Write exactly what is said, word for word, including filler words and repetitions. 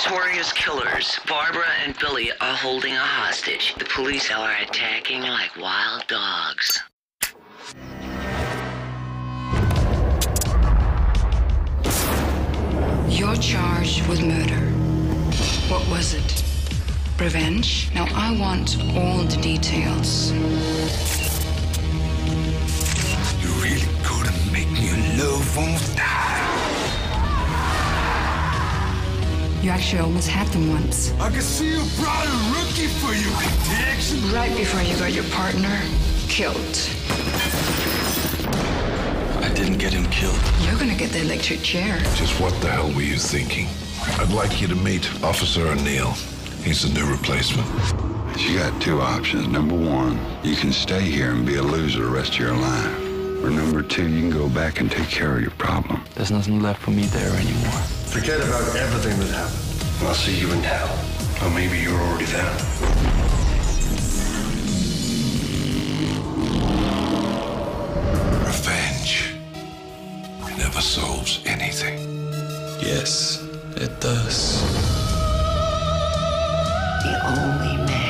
notorious killers, Barbara and Billy, are holding a hostage. The police are attacking like wild dogs. You're charged with murder. What was it? Revenge? Now I want all the details. You're really good at making your love won't die. You actually almost had them once. I can see you brought a rookie for you, protection. Right before you got your partner killed. I didn't get him killed. You're gonna get the electric chair. Just what the hell were you thinking? I'd like you to meet Officer O'Neill. He's the new replacement. You got two options. Number one, you can stay here and be a loser the rest of your life. Or number two, you can go back and take care of your problem. There's nothing left for me there anymore. Forget about everything that happened. I'll see you in hell. Or maybe you're already there. Revenge never solves anything. Yes, it does. The only man